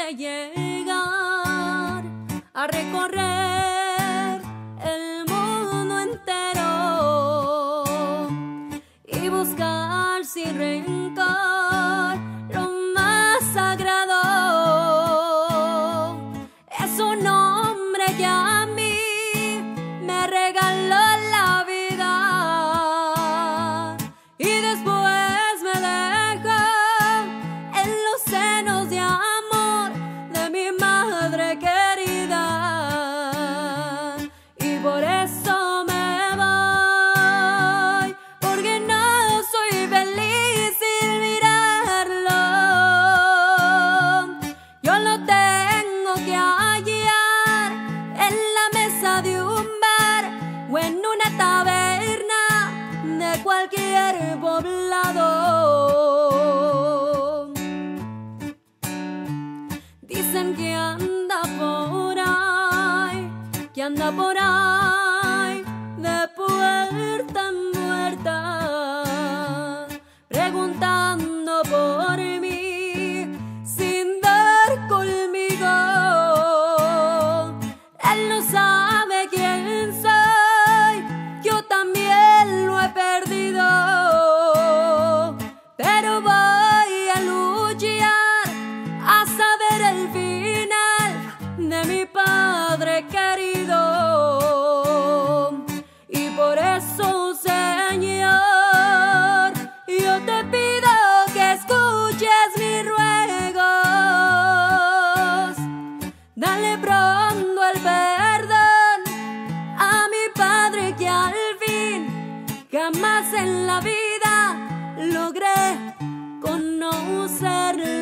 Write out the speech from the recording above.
de llegar a recorrer el mundo entero y buscar sin rencor lo más sagrado. Es un hombre que a mí me regaló la vida y después me dejó en los senos de amor de mi madre querida. Y por eso me voy, porque no soy feliz sin mirarlo. Yo lo tengo que hallar en la mesa de un bar o en una taberna de cualquier poblado. Dicen que anda por ahí, que anda por ahí, de puerta en puerta, preguntando por mí sin dar conmigo. Él no sabe quién soy, yo también lo he perdido, pero voy a luchar a saber el final de mi padre querido. Y por eso, Señor, yo te pido que escuches mis ruegos. Dale pronto el perdón a mi padre, que al fin jamás en la vida logré conocerlo.